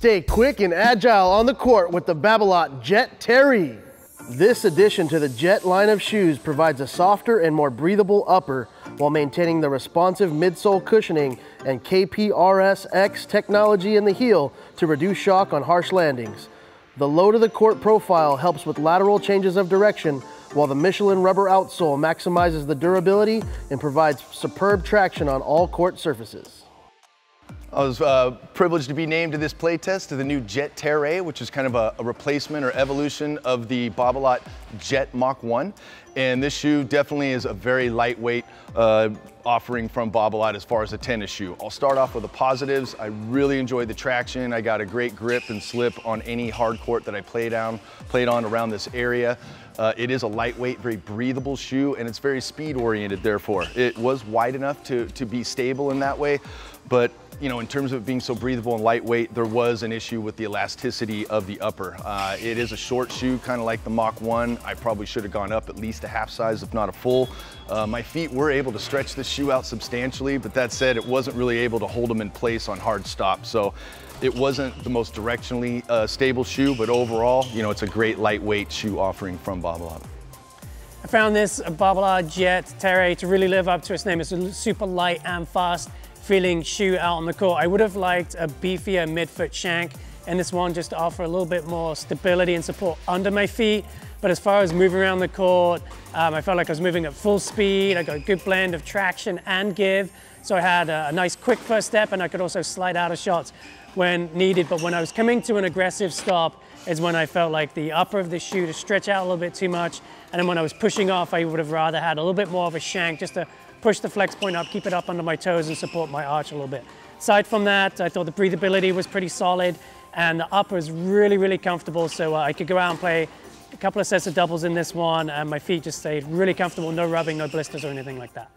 Stay quick and agile on the court with the Babolat Jet Tere. This addition to the Jet line of shoes provides a softer and more breathable upper while maintaining the responsive midsole cushioning and KPRS-X technology in the heel to reduce shock on harsh landings. The low to the court profile helps with lateral changes of direction, while the Michelin rubber outsole maximizes the durability and provides superb traction on all court surfaces. I was privileged to be named to this play test to the new Jet Tere, which is kind of a replacement or evolution of the Babolat Jet Mach 1. And this shoe definitely is a very lightweight offering from Babolat as far as a tennis shoe. I'll start off with the positives. I really enjoyed the traction. I got a great grip and slip on any hard court that I played on around this area. It is a lightweight, very breathable shoe, and it's very speed oriented, therefore. It was wide enough to be stable in that way, but you know, in terms of it being so breathable and lightweight, there was an issue with the elasticity of the upper. It is a short shoe, kind of like the Mach 1. I probably should have gone up at least a half size, if not a full. My feet were able to stretch this shoe out substantially, but that said, it wasn't really able to hold them in place on hard stops. So it wasn't the most directionally stable shoe, but overall, you know, it's a great lightweight shoe offering from Babolat. I found this Babolat Jet Tere to really live up to its name. It's a super light and fast feeling shoe out on the court. I would have liked a beefier midfoot shank and this one just to offer a little bit more stability and support under my feet. But as far as moving around the court, I felt like I was moving at full speed. I got a good blend of traction and give. So I had a nice quick first step, and I could also slide out of shots when needed. But when I was coming to an aggressive stop is when I felt like the upper of the shoe to stretch out a little bit too much. And then when I was pushing off, I would have rather had a little bit more of a shank just to push the flex point up, keep it up under my toes and support my arch a little bit. Aside from that, I thought the breathability was pretty solid and the upper is really, really comfortable. So I could go out and play a couple of sets of doubles in this one and my feet just stayed really comfortable, no rubbing, no blisters or anything like that.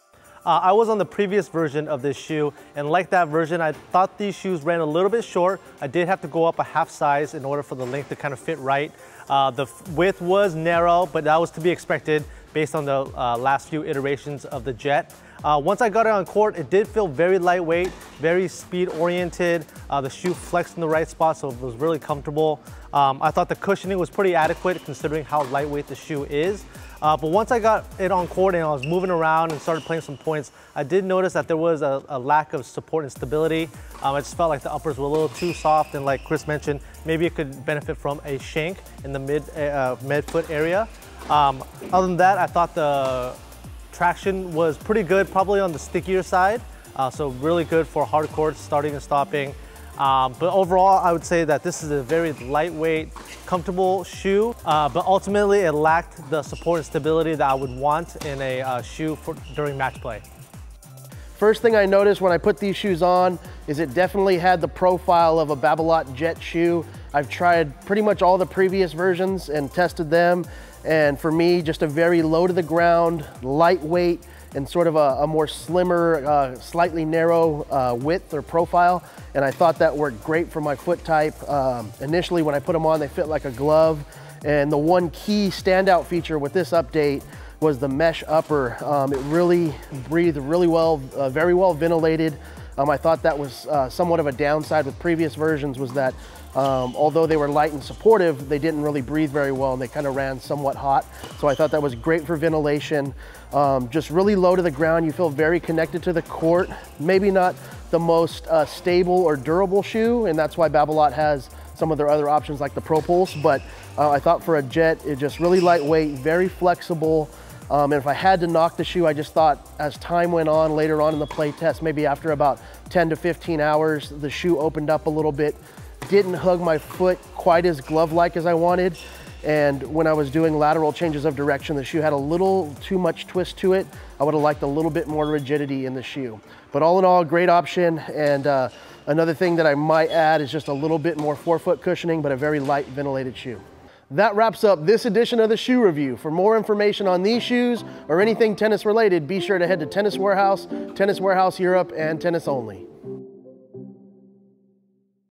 I was on the previous version of this shoe, and like that version, I thought these shoes ran a little bit short. I did have to go up a half size in order for the length to kind of fit right. The width was narrow, but that was to be expected based on the last few iterations of the Jet. Once I got it on court, it did feel very lightweight, very speed oriented. The shoe flexed in the right spot, so it was really comfortable. I thought the cushioning was pretty adequate considering how lightweight the shoe is. But once I got it on court and I was moving around and started playing some points, I did notice that there was a lack of support and stability. I just felt like the uppers were a little too soft, and like Chris mentioned, maybe it could benefit from a shank in the mid-foot area. Other than that, I thought the traction was pretty good, probably on the stickier side. So really good for hard courts, starting and stopping. But overall, I would say that this is a very lightweight, comfortable shoe, but ultimately it lacked the support and stability that I would want in a shoe during match play. First thing I noticed when I put these shoes on is it definitely had the profile of a Babolat Jet shoe. I've tried pretty much all the previous versions and tested them, and for me, just a very low to the ground, lightweight, and sort of a more slimmer, slightly narrow width or profile. And I thought that worked great for my foot type. Initially, when I put them on, they fit like a glove. And the one key standout feature with this update was the mesh upper. It really breathed really well, very well ventilated. I thought that was somewhat of a downside with previous versions, was that although they were light and supportive, they didn't really breathe very well and they kind of ran somewhat hot. So I thought that was great for ventilation. Just really low to the ground. You feel very connected to the court. Maybe not the most stable or durable shoe, and that's why Babolat has some of their other options like the Pro Pulse, but I thought for a Jet, it's just really lightweight, very flexible. And if I had to knock the shoe, I just thought as time went on later on in the play test, maybe after about 10 to 15 hours, the shoe opened up a little bit, didn't hug my foot quite as glove-like as I wanted. And when I was doing lateral changes of direction, the shoe had a little too much twist to it. I would have liked a little bit more rigidity in the shoe. But all in all, great option. And another thing that I might add is just a little bit more forefoot cushioning, but a very light ventilated shoe. That wraps up this edition of the Shoe Review. For more information on these shoes or anything tennis related, be sure to head to Tennis Warehouse, Tennis Warehouse Europe, and Tennis Only.